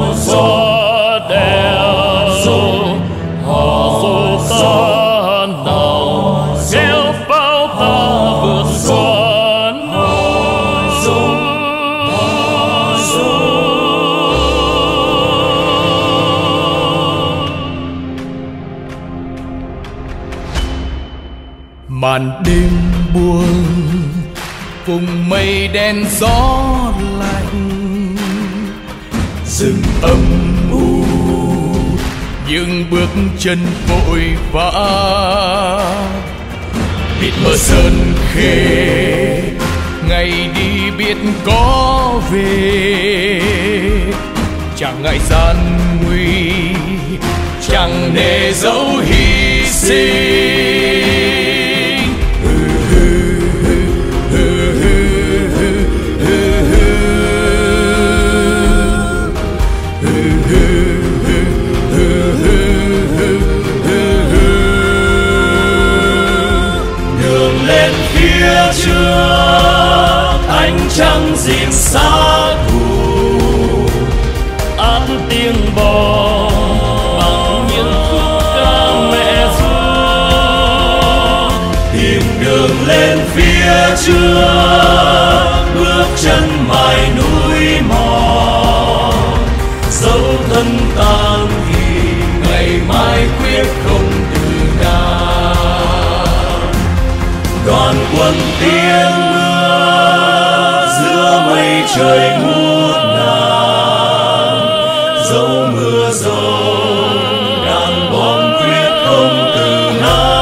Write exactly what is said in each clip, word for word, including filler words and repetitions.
xóa đèo họ dù ta nào kéo bao ta vượt qua nỗi sông màn đêm buông cùng mây đen gió lạnh rừng âm u những bước chân vội vã biết mơ sơn khê ngày đi biết có về chẳng ngại gian nguy chẳng nề dấu hy sinh. Đường lên phía trước ánh trăng dịu xa thù át tiếng bò bằng những khúc ca mẹ ru tìm đường lên phía trước bước chân mài núi mòn dấu thân tan thì ngày mai quyết không từ nào. Đoàn quân tiếng mưa giữa mây trời ngút ngàn dấu mưa rồng đàn bom quyết không từ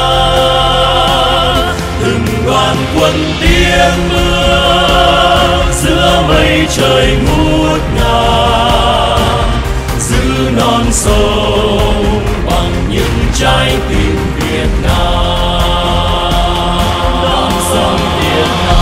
nan. Từng đoàn quân tiếng mưa giữa mây trời ngút ngàn giữ non sông bằng những trái tim Việt Nam. Non sông Việt Nam.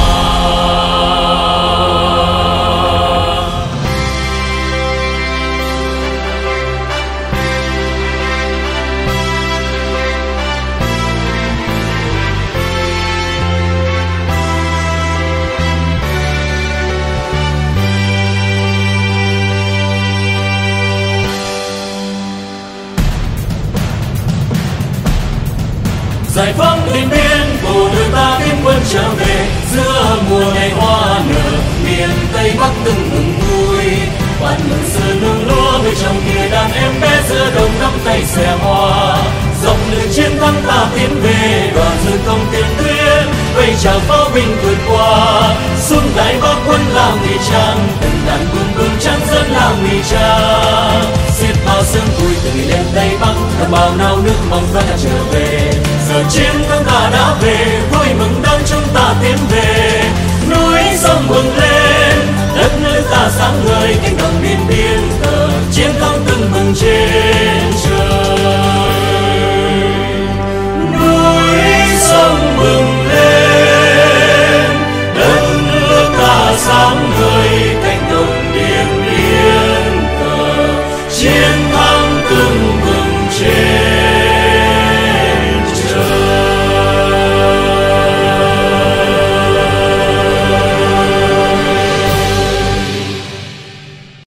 Giải phóng Điện Biên bộ đội ta tiến quân trở về giữa mùa ngày hoa nở miền Tây Bắc từng mừng vui bạn mừng xưa nương lúa với trong kia đàn em bé giữa đồng nắm tay xẻ hoa dọc đường chiến thắng ta tiến về đoàn dân công tiền tuyến vây chào pháo binh vượt qua xuống đại bắc quân lao nghi trang từng đàn buông buông trắng dân lao nghi trang xiết bao sương vui từ lên Tây Bắc đồng bào nao nước mong ta đã trở về giờ chiến thắng ta đã về vui mừng đón chúng ta tiến về núi sông bừng lên đất nước ta sáng ngời cánh đồng miền biên